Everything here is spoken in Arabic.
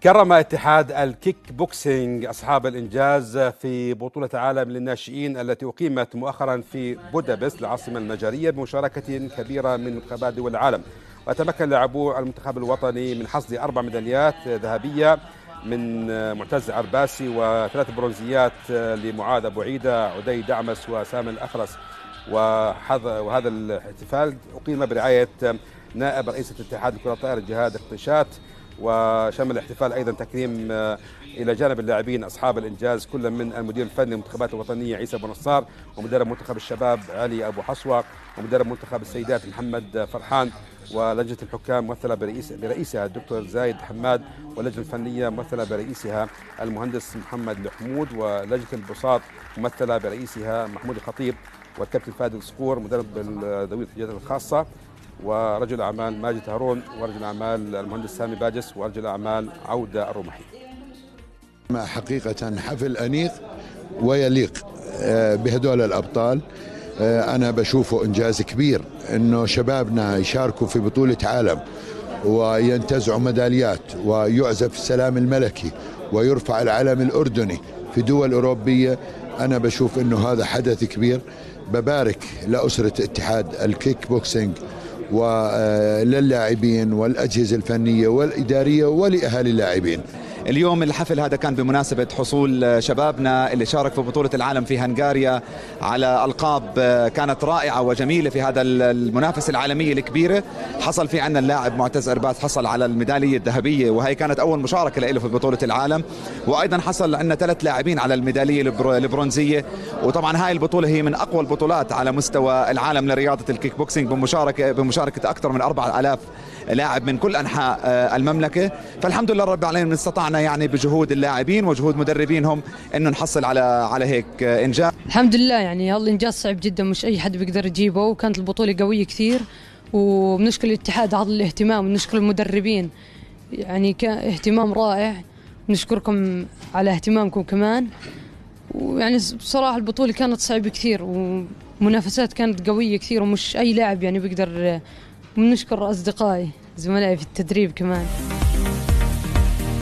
كرم اتحاد الكيك بوكسينج أصحاب الإنجاز في بطولة عالم للناشئين التي أقيمت مؤخرا في بودابست العاصمة المجرية بمشاركة كبيرة من منتخبات دول العالم. وتمكن لاعبو المنتخب الوطني من حصد 4 ميداليات ذهبية من معتز عرباسي و3 برونزيات لمعاذ أبو عيدة، عدي دعمس وسامي الأخرس. وهذا الاحتفال أقيم برعاية نائب رئيس اتحاد كرة الطائرة جهاد اقتشات، وشمل الاحتفال أيضا تكريم إلى جانب اللاعبين أصحاب الإنجاز كل من المدير الفني للمنتخبات الوطنية عيسى بن نصار، ومدرب منتخب الشباب علي أبو حصوة، ومدرب منتخب السيدات محمد فرحان، ولجنة الحكام ممثلة برئيسها الدكتور زايد حماد، واللجنة الفنية ممثلة برئيسها المهندس محمد الحمود، ولجنة البساط ممثلة برئيسها محمود الخطيب، والكابتن فادي الصقور مدرب ذوي الاحتياجات الخاصة، ورجل أعمال ماجد هارون، ورجل أعمال المهندس سامي باجس، ورجل أعمال عودة الرمحي. حقيقة حفل أنيق ويليق بهدول الأبطال. أنا بشوفه إنجاز كبير إنه شبابنا يشاركوا في بطولة عالم وينتزعوا ميداليات ويعزف السلام الملكي ويرفع العلم الأردني في دول أوروبية. أنا بشوف إنه هذا حدث كبير. ببارك لأسرة اتحاد الكيك بوكسينج وللاعبين والأجهزة الفنية والإدارية ولأهالي اللاعبين. اليوم الحفل هذا كان بمناسبة حصول شبابنا اللي شارك في بطولة العالم في هنغاريا على ألقاب كانت رائعة وجميلة في هذا المنافسة العالمية الكبيرة. حصل في عنا اللاعب معتز عرباس حصل على الميدالية الذهبية، وهي كانت أول مشاركة له في بطولة العالم. وأيضا حصل عنا 3 لاعبين على الميدالية البرونزية. وطبعا هاي البطولة هي من أقوى البطولات على مستوى العالم لرياضة الكيك بوكسينج بمشاركة أكثر من 4000 لاعب من كل أنحاء المملكة. فالحمد لله رب العالمين استطعنا يعني بجهود اللاعبين وجهود مدربينهم انه نحصل على هيك انجاز. الحمد لله، يعني هذا الانجاز صعب جدا، مش اي حد بيقدر يجيبه، وكانت البطولة قوية كثير. وبنشكر الاتحاد على الاهتمام، ونشكر المدربين، يعني كان اهتمام رائع. نشكركم على اهتمامكم كمان. ويعني بصراحة البطولة كانت صعبة كثير، ومنافسات كانت قوية كثير، ومش اي لاعب يعني بيقدر. ونشكر اصدقائي زملائي في التدريب كمان.